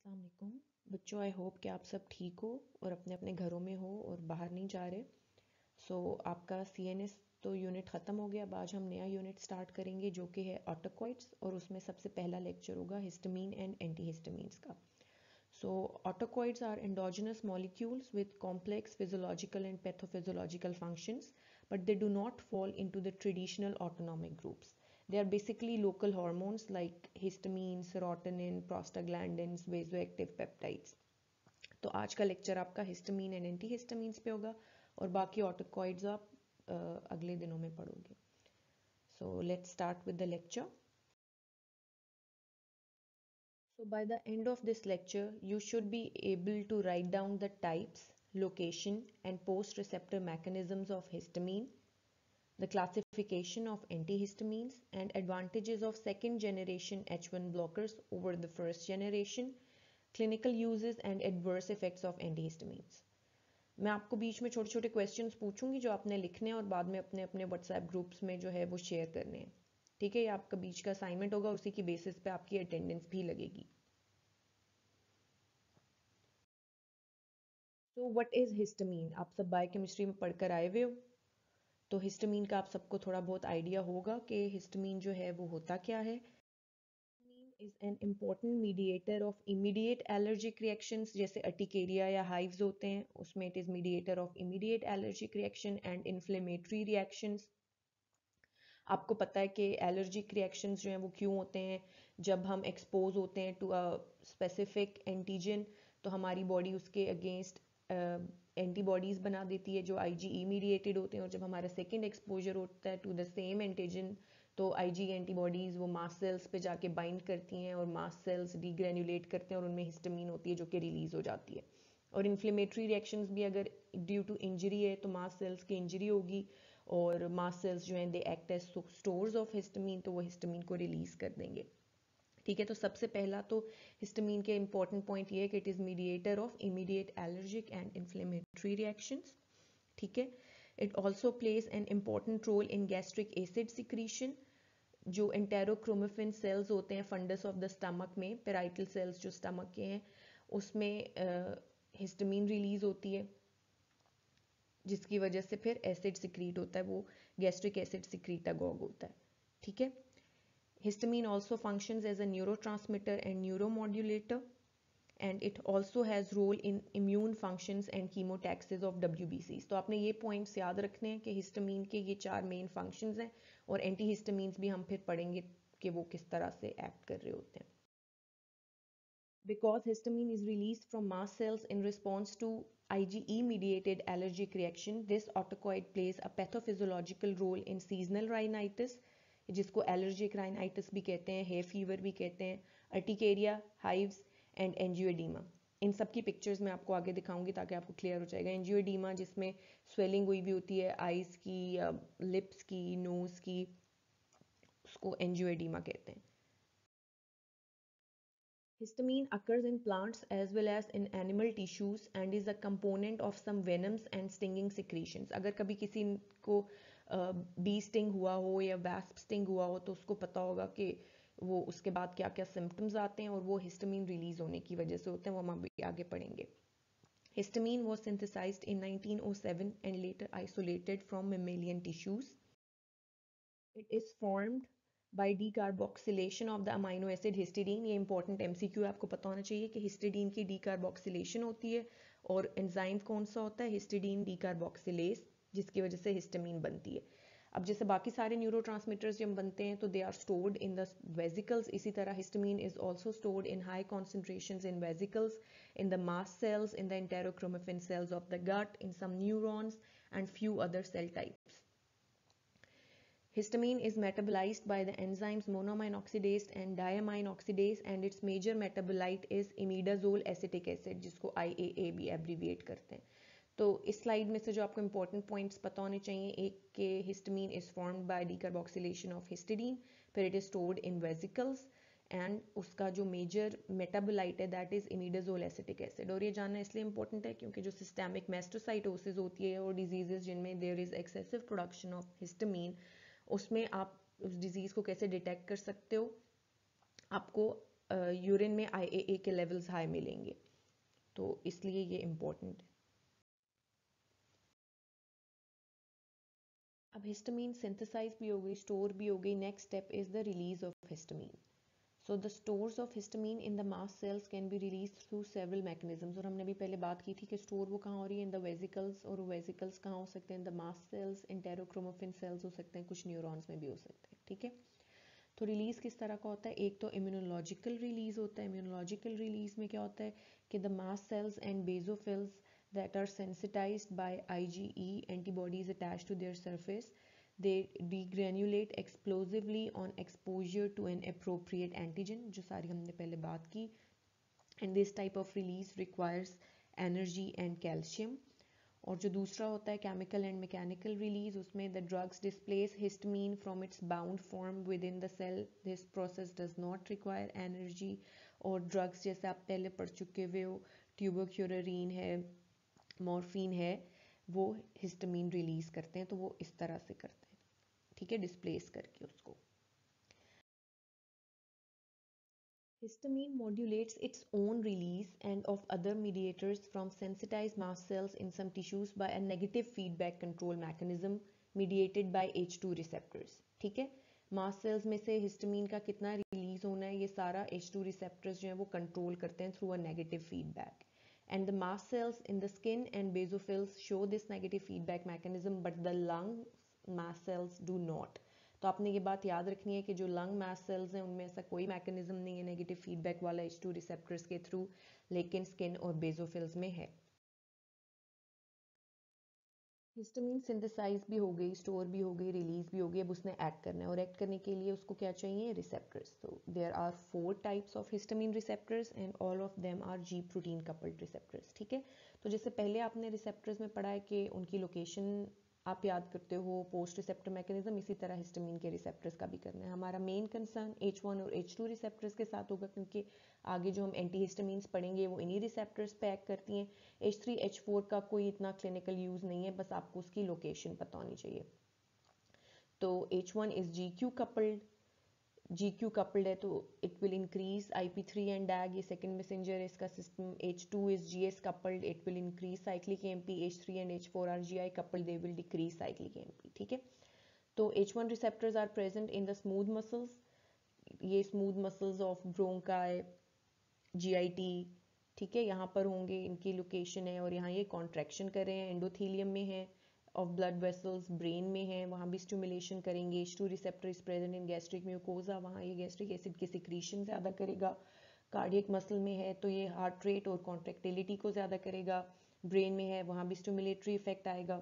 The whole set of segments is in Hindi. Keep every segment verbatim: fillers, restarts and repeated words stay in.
अस्सलाम वालेकुम बच्चों, आई होप कि आप सब ठीक हो और अपने अपने घरों में हो और बाहर नहीं जा रहे। सो so, आपका सी एन एस तो यूनिट ख़त्म हो गया। अब आज हम नया यूनिट स्टार्ट करेंगे जो कि है ऑटोकॉइड्स, और उसमें सबसे पहला लेक्चर होगा हिस्टामीन एंड एंटीहिस्टामीन्स का। So autocoids are endogenous molecules with complex physiological and pathophysiological functions, but they do not fall into the traditional autonomic groups. They are basically local hormones like histamine, serotonin, prostaglandins, vasoactive peptides. तो आज का लेक्चर आपका हिस्टामीन एंड एंटी हिस्टामीन्स पे होगा और बाकी ऑटोकॉइड्स आप uh, अगले दिनों में पढ़ोगे. So let's start with the lecture. So by the end of this lecture, you should be able to write down the types, location, and post-receptor mechanisms of histamine, the classification of antihistamines, and advantages of second generation H one blockers over the first generation, clinical uses and adverse effects of antihistamines. मैं आपको बीच में छोटे छोटे क्वेश्चंस पूछूंगी जो आपने लिखने हैं और बाद में अपने अपने व्हाट्सएप ग्रुप्स में जो है वो शेयर करने हैं. ठीक है, ये आपका बीच का असाइनमेंट होगा, उसी की बेसिस पे आपकी अटेंडेंस भी लगेगी. तो व्हाट इज हिस्टामीन? आप सब बायोकेमिस्ट्री में पढ़कर आए हुए हो, तो हिस्टामीन का आप सबको थोड़ा बहुत आइडिया होगा कि हिस्टामीन जो है वो होता क्या है. Histamine is an important mediator of immediate allergic reactions, जैसे अर्टिकेरिया या हाइव्स होते हैं उसमें it is mediator of immediate allergic reaction and inflammatory reactions. आपको पता है कि एलर्जिक रिएक्शंस जो हैं वो क्यों होते हैं? जब हम एक्सपोज होते हैं टू अ स्पेसिफिक एंटीजन तो हमारी बॉडी उसके अगेंस्ट एंटीबॉडीज़ बना देती है जो आईजीई मीडिएटेड होते हैं, और जब हमारा सेकेंड एक्सपोजर होता है टू द सेम एंटीजन तो आईजी एंटीबॉडीज़ वो मास्ट सेल्स पे जाके बाइंड करती हैं और मास्ट सेल्स डीग्रेन्युलेट करते हैं और उनमें हिस्टामीन होती है जो कि रिलीज़ हो जाती है. और इन्फ्लेमेटरी रिएक्शंस भी अगर ड्यू टू इंजरी है तो मास्ट सेल्स की इंजरी होगी और मास्ट सेल्स जो हैं they act as stores of histamine, तो वो हिस्टामीन को रिलीज़ कर देंगे. ठीक है, तो सबसे पहला तो हिस्टामीन के इंपॉर्टेंट पॉइंट ये है कि it is mediator of immediate allergic and inflammatory reactions. ठीक है, it also plays an important role in gastric acid secretion. जो एंटेरोक्रोमेफिन सेल्स होते हैं फंडस ऑफ द स्टमक में, पेराइटल सेल्स जो स्टमक के हैं उसमें हिस्टामीन रिलीज होती है जिसकी वजह से फिर एसिड सिक्रीट होता है, वो गैस्ट्रिक एसिड सिक्रीटागॉग होता है. ठीक है, histamine also functions as a neurotransmitter and neuromodulator, and it also has role in immune functions and chemotaxis of W B Cs. तो आपने ये पॉइंट्स याद रखने हैं कि हिस्टामीन के ये चार मेन फंक्शंस हैं और एंटीहिस्टामीन्स भी हम फिर पढ़ेंगे कि वो किस तरह से एक्ट कर रहे होते हैं. Because histamine is released from mast cells in response to IgE mediated allergic reaction, this autocoid plays a pathophysiological role in seasonal rhinitis, जिसको एलर्जिक राइनाइटिस भी कहते हैं, हेयर फीवर भी कहते हैं, अर्टिकेरिया, हाइव्स एंड एंजियोडीमा. इन सब की पिक्चर्स मैं आपको आगे दिखाऊंगी ताकि आपको क्लियर हो जाएगा. एंजियोडीमा जिसमें स्वेलिंग हुई भी होती है आइज की, लिप्स की, नोज की, उसको एंजियोडीमा कहते हैं. Histamine occurs in plants as well as in animal tissues and is a component of some venoms and stinging secretions. अगर कभी किसी को बी स्टिंग हुआ हो या वैस्प स्टिंग हुआ हो तो उसको पता होगा कि वो उसके बाद क्या क्या सिम्टम्स आते हैं और वो हिस्टामीन रिलीज होने की वजह से होते हैं, वो हम अभी आगे पढ़ेंगे. Histamine was synthesized in nineteen oh seven and later isolated from mammalian tissues. It is formed by decarboxylation of the amino acid histidine. ये इंपॉर्टेंट एमसीक्यू है, आपको पता होना चाहिए कि हिस्टिडीन की डीकार्बोक्सिलेशन होती है और एंजाइम कौन सा होता है? हिस्टिडीन डीकार्बोक्सिलेज, जिसकी वजह से हिस्टामीन बनती है. अब जैसे बाकी सारे न्यूरोट्रांसमीटर्स जब बनते हैं तो they are stored in the vesicles, इसी तरह histamine is also stored in high concentrations in vesicles, in the mast cells, in the enterochromaffin cells of the gut, in some neurons and few other cell types. Histamine is metabolized by the enzymes monoamine oxidase and diamine oxidase, and its major metabolite is imidazole acetic acid, जिसको I A A भी abbreviate करते हैं. तो इस स्लाइड में से जो आपको important points पता होने चाहिए, एक के histamine is formed by decarboxylation of histidine, फिर it is stored in vesicles, and उसका जो major metabolite है that is imidazole acetic acid. और ये जानना इसलिए important है क्योंकि जो systemic mastocytosis होती है और diseases जिनमें there is excessive production of histamine, उसमें आप उस डिजीज़ को कैसे डिटेक्ट कर सकते हो? आपको यूरिन में आई ए ए के लेवल्स हाई मिलेंगे, तो इसलिए ये इम्पोर्टेंट है। अब हिस्टामीन सिंथेसाइज भी हो गई, स्टोर भी हो गई, next step is the release of histamine. So the stores of histamine in the mast cells can be released through several mechanisms। और हमने भी पहले बात की थी कि स्टोर वो कहाँ हो रही है, इन द वेसिकल्स, और वो वेसिकल्स कहाँ हो सकते हैं, in the mast cells, enterochromaffin cells हो सकते हैं, कुछ न्यूरॉन्स में भी हो सकते हैं, ठीक है। तो रिलीज किस तरह का होता है, एक तो इम्यूनोलॉजिकल रिलीज होता है। इम्यूनोलॉजिकल रिलीज में क्या होता है कि the mast cells and basophils that are sensitized by IgE antibodies attached to their surface, they degranulate explosively on exposure to an appropriate antigen, जो सारी हमने पहले बात की। and this type of release requires energy and calcium। और जो दूसरा होता है केमिकल एंड मैकेनिकल रिलीज, उसमें the drugs displace histamine from its bound form within the cell. This process does not require energy. और ड्रग्स जैसे आप पहले पढ़ चुके हुए हो, ट्यूबरक्यूरिन है, मॉर्फिन है, वो हिस्टामीन रिलीज करते हैं, तो वो इस तरह से करते हैं, ठीक है, डिस्प्लेस करके उसको। Histamine modulates its own release and of other mediators from sensitized mast cells in some tissues by a negative feedback control mechanism mediated by H two receptors, ठीक है। मास्ट सेल्स में से हिस्टामीन का कितना रिलीज होना है, ये सारा H टू रिसेप्टर्स जो है वो कंट्रोल करते हैं through a negative feedback. and the mast cells in the skin and basophils show this negative feedback mechanism but the lung mast cells do not। तो आपने ये बात याद रखनी है कि जो लंग मास्ट सेल्स हैं उनमें ऐसा कोई मैकेनिज्म नहीं है नेगेटिव फीडबैक वाला एच टू रिसेप्टर्स के थ्रू, लेकिन स्किन और बेसोफिल्स में है। हिस्टामीन सिंथेसाइज भी हो गई, स्टोर भी हो गई, रिलीज भी हो गई, अब उसने एक्ट करना है, और एक्ट करने के लिए उसको क्या चाहिए, रिसेप्टर्स। तो there are four types of histamine receptors and all of them are G protein coupled receptors, ठीक है। तो जैसे पहले आपने रिसेप्टर्स में पढ़ा है कि उनकी लोकेशन आप याद करते हो, पोस्ट रिसेप्टर मैकेनिज्म, इसी तरह हिस्टामीन के रिसेप्टर्स का भी करना है। हमारा मेन कंसर्न एच वन और एच टू रिसेप्टर्स के साथ होगा, क्योंकि आगे जो हम एंटी हिस्टामीन्स पढ़ेंगे वो इन्हीं रिसेप्टर्स पे एक्ट करती हैं। एच थ्री एच फोर का कोई इतना क्लिनिकल यूज़ नहीं है, बस आपको उसकी लोकेशन पता होनी चाहिए। तो H one is G Q coupled, G Q coupled है तो it will increase I P three and DAG, ये सेकंड मैसेंजर है इसका system. H two is G S coupled, it will increase cyclic M P. H three and H four are G I coupled, they will decrease cyclic M P, ठीक है। तो H one receptors are present in the smooth muscles, ये smooth muscles of bronchi, G I T, ठीक है, यहाँ पर होंगे, इनकी लोकेशन है। और यहाँ ये कॉन्ट्रैक्शन कर रहे हैं, एंडोथीलियम में है, ऑफ ब्लड वेसल्स, ब्रेन में है, वहाँ भी स्टिमुलेशन करेंगे। H two receptor is present in gastric mucosa, वहाँ ये गैस्ट्रिक एसिड की सिक्रीशन ज़्यादा करेगा। कार्डियक मसल में है तो ये हार्ट रेट और कॉन्ट्रैक्टिलिटी को ज़्यादा करेगा। ब्रेन में है, वहाँ भी स्टिमुलेटरी इफेक्ट आएगा।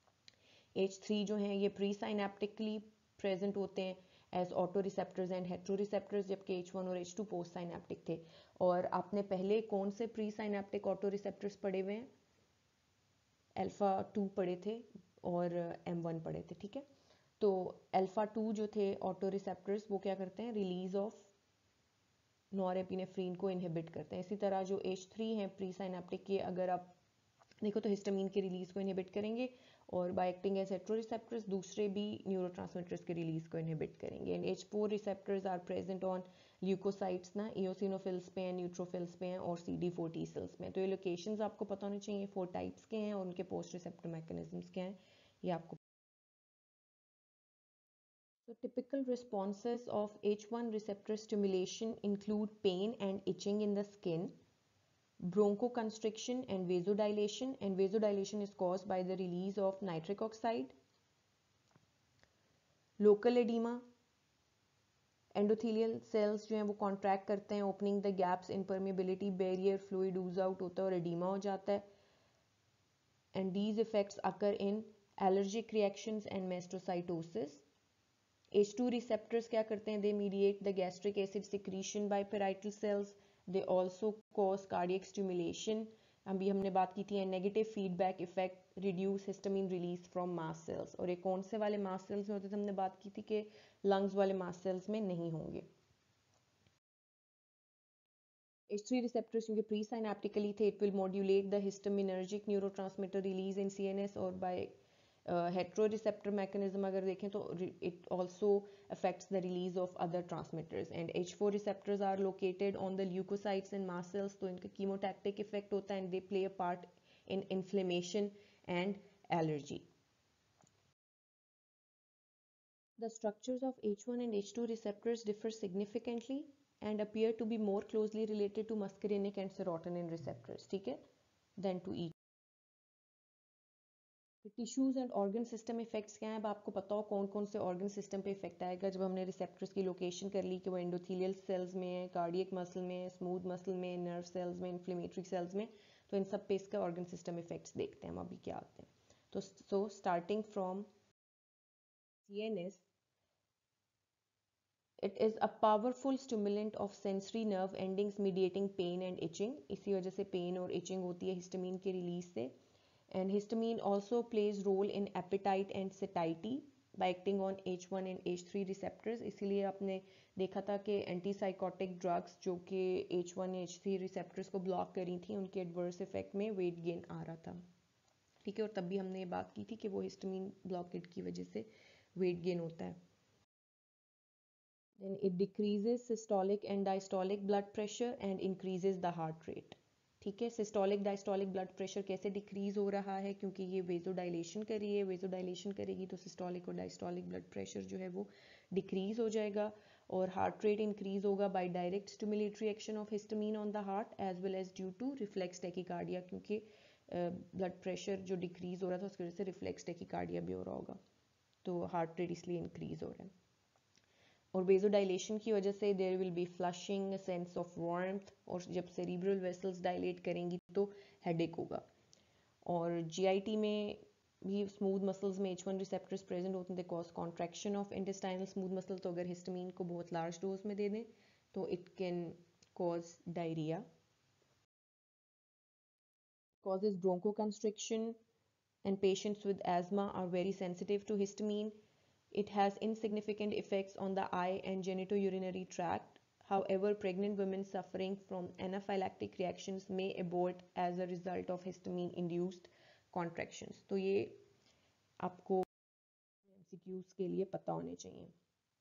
एच थ्री जो हैं ये प्री साइनेप्टिकली प्रेजेंट होते हैं as auto receptors and hetero receptors, जबकि एच वन और एच टू पोस्ट साइनेप्टिक थे। और आपने पहले कौन से प्री साइनेप्टिक ऑटो रिसेप्टर्स पढ़े हुए हैं, अल्फा टू पढ़े थे और एम वन पढ़े थे, ठीक है। तो अल्फा टू जो थे ऑटो रिसेप्टर्स, वो क्या करते हैं, रिलीज ऑफ नॉरएपिनेफ्रिन को इनहिबिट करते हैं। इसी तरह जो एच थ्री हैं प्री साइनेप्टिक के, अगर आप देखो तो हिस्टामीन के रिलीज को इनहिबिट करेंगे, और by acting as hetero receptors दूसरे भी न्यूरोट्रांसमीटर्स के रिलीज को इनहिबिट करेंगे। And H four receptors are present on leukocytes ना, इओसिनोफिल्स पे हैं, न्यूट्रोफिल्स पे हैं, और C D four T cells में। तो ये लोकेशंस आपको पता होनी चाहिए, फोर टाइप्स के हैं और उनके पोस्ट रिसेप्टर मैकेनिज्म्स क्या हैं ये आपको। So typical responses of H one receptor stimulation include pain and itching in the skin, bronchoconstriction and vasodilation, and vasodilation is caused by the release of nitric oxide, local edema, endothelial cells जो हैं वो कॉन्ट्रैक्ट करते हैं, opening the gaps in permeability barrier, fluid ooze out होता है और एडिमा हो जाता है। And these effects occur in allergic reactions and mastocytosis. H two receptors क्या करते हैं, they mediate the gastric acid secretion by parietal cells, they also cause cardiac stimulation, अभी हमने बात की थी, negative feedback effect, reduce histamine release from mast cells. और ये कौन से वाले मास्ट सेल्स में होते थे, हमने बात की थी कि लंग्स वाले मास्ट सेल्स में नहीं होंगे। एच थ्री रिसेप्टर्स क्योंकि प्री साइनेप्टिकली थे, it will modulate the histaminergic neurotransmitter release in C N S और बाय हेट्रो रिसेप्टर मैकेनिज्म अगर देखें तो it also affects the release of other transmitters and H four receptors are located on the leukocytes and mast cells तो इनका chemotactic effect होता है and they play a part in inflammation and allergy. The structures of H one and H two receptors differ significantly and appear to be more closely related to muscarinic and serotonin receptors, ठीक है, than to each. Tissues and organ system effects क्या हैं, अब आपको पता हो कौन कौन से ऑर्गन सिस्टम पे इफेक्ट आएगा जब हमने रिसेप्टर्स की लोकेशन कर ली कि वो एंडोथेलियल सेल्स में है, कार्डियक मसल में है, स्मूथ मसल में, नर्व सेल्स में, इन्फ्लेमेटरी सेल्स में, तो इन सब पे इसका ऑर्गन सिस्टम इफेक्ट्स देखते हैं हम अभी क्या आते हैं. तो so starting from CNS, it is a powerful stimulant of sensory nerve endings mediating pain and itching. इसी वजह से पेन और इचिंग होती है हिस्टामिन के रिलीज से. And histamine also plays role in appetite and satiety by acting on H one and H three receptors. इसीलिए आपने देखा था कि एंटीसाइकोटिक ड्रग्स जो कि H one H three receptors को ब्लॉक करी थी उनके एडवर्स इफेक्ट में वेट गेन आ रहा था, ठीक है. और तब भी हमने ये बात की थी कि वो हिस्टामिन ब्लॉकेट की वजह से वेट गेन होता है. Then it decreases systolic and diastolic blood pressure and increases the heart rate. ठीक है. सिस्टोलिक डायस्टोलिक ब्लड प्रेशर कैसे डिक्रीज हो रहा है, क्योंकि ये वेजोडाइलेशन कर रही है, वेजोडाइलेशन करेगी तो सिस्टोलिक और डायस्टोलिक ब्लड प्रेशर जो है वो डिक्रीज हो जाएगा और हार्ट रेट इंक्रीज होगा by direct stimulatory action of histamine on the heart as well as due to reflex tachycardia, क्योंकि ब्लड प्रेशर जो डिक्रीज हो रहा था उसकी वजह से रिफ्लेक्स टैकीकार्डिया भी हो रहा होगा, तो हार्ट रेट इसलिए इंक्रीज हो रहा है. और वेजोडाइलेशन की वजह से there will be flushing, sense of warmth, और जब सेरिब्रल वेसल्स डायलेट करेंगी तो हेडेक होगा. और जीआईटी में भी स्मूथ मसल्स में एच वन रिसेप्टर्स प्रेजेंट होते हैं, they cause contraction of intestinal smooth muscle. तो अगर हिस्टामिन को बहुत लार्ज डोज में दे दें तो it can cause diarrhoea, causes bronchoconstriction, and patients with asthma are very sensitive to histamine. It has insignificant effects on the eye and genitourinary tract. However, pregnant women suffering from anaphylactic reactions may abort as a result of histamine-induced contractions. तो ये आपको एमसीक्यूज के लिए पता होने चाहिए.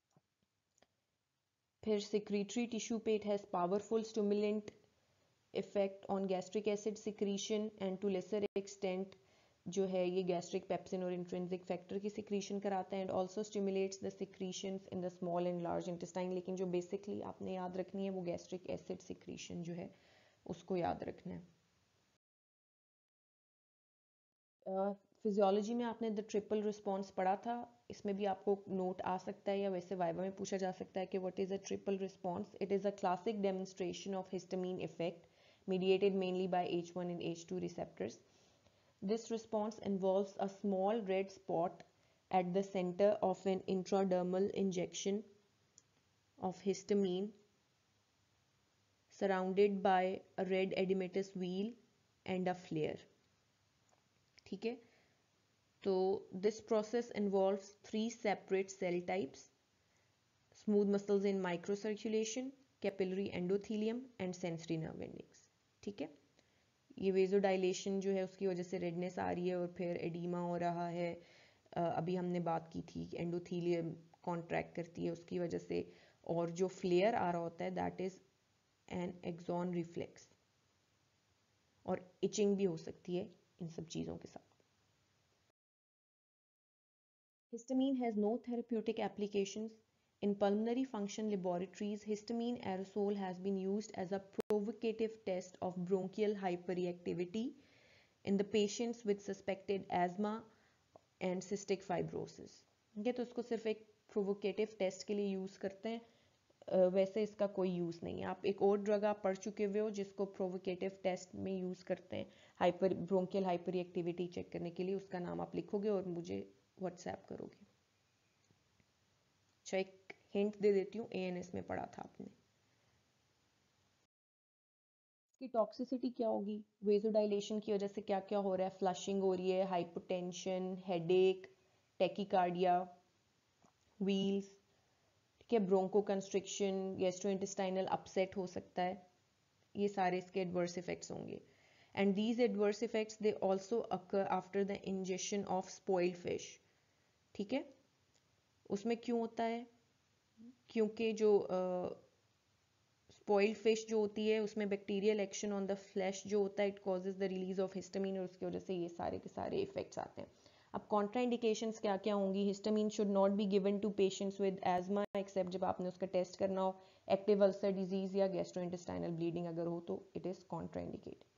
फिर secretory tissue पे it has powerful stimulant effect on gastric acid secretion and to lesser extent जो है ये गैस्ट्रिक पेप्सिन और इंट्रिंसिक फैक्टर की सिक्रीशन कराता है and also stimulates the secretions in the small and large intestine. लेकिन जो बेसिकली आपने याद रखनी है वो गैस्ट्रिक एसिड सिक्रीशन जो है उसको याद रखना है. फिजियोलॉजी uh, में आपने द ट्रिपल रिस्पॉन्स पढ़ा था, इसमें भी आपको नोट आ सकता है या वैसे वाइवा में पूछा जा सकता है कि what is a triple response. It is a classic demonstration of histamine effect mediated mainly by H one and H two receptors. This response involves a small red spot at the center of an intradermal injection of histamine surrounded by a red edematous wheal and a flare. ठीक है. तो this process involves three separate cell types: smooth muscles in microcirculation, capillary endothelium and sensory nerve endings. ठीक है. ये वेजोडाइलेशन जो है उसकी वजह से रेडनेस आ रही है और फिर एडीमा हो रहा है. अभी हमने बात की थी एंडोथीलियम कॉन्ट्रैक्ट करती है उसकी वजह से, और जो फ्लेयर आ रहा होता है that is an axon reflex, और इचिंग भी हो सकती है इन सब चीज़ों के साथ. Histamine has no therapeutic applications. In pulmonary function laboratories, histamine aerosol has been used as a provocative test of bronchial hyperreactivity in the patients with suspected asthma and cystic fibrosis. ठीक है, तो उसको सिर्फ एक प्रोवोकेटिव टेस्ट के लिए यूज़ करते हैं, वैसे इसका कोई यूज़ नहीं है. आप एक और ड्रग आप पढ़ चुके हुए हो जिसको प्रोवोकेटिव टेस्ट में यूज़ करते हैं हाइपर ब्रोंकियल हाइपररिएक्टिविटी चेक करने के लिए, उसका नाम आप लिखोगे और मुझे व्हाट्सएप करोगे. अच्छा, एक हिंट दे देती हूँ, एएनएस में पढ़ा था आपने. इसकी टॉक्सिसिटी क्या होगी, वेजोडाइलेशन की वजह से क्या क्या हो रहा है, फ्लशिंग हो रही है, हाइपोटेंशन, हेडेक, टैकीकार्डिया, व्हील्स, ठीक है, ब्रोंको कंस्ट्रिक्शन, गैस्ट्रोइंटेस्टाइनल अपसेट हो सकता है, ये सारे इसके एडवर्स इफेक्ट्स होंगे. and these adverse effects they also occur after the ingestion of spoiled fish. ठीक है, उसमें क्यों होता है? क्योंकि जो स्पॉइल्ड फिश जो होती है उसमें bacterial action on the flesh जो होता है, it causes the release of histamine, और उसकी वजह से ये सारे के सारे इफेक्ट्स आते हैं. अब कॉन्ट्राइंडिकेशंस क्या क्या होंगी? Histamine should not be given to patients with asthma except जब आपने उसका टेस्ट करना हो, एक्टिव अल्सर डिजीज या गैस्ट्रोइंटेस्टाइनल ब्लीडिंग अगर हो तो इट इज कॉन्ट्राइंडिकेटेड.